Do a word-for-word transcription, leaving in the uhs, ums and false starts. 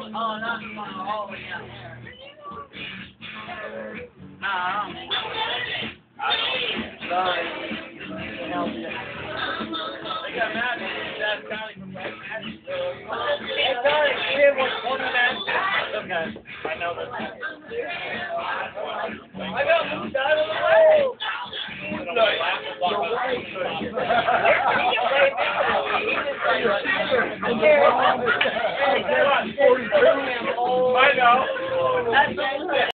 Oh, not all the way down there. Nah, I don't think so. Sorry. They got mad at that County from West Magic. Hey, sorry, kid was twenty minutes. Okay, I know that. I got moved out of the way. No,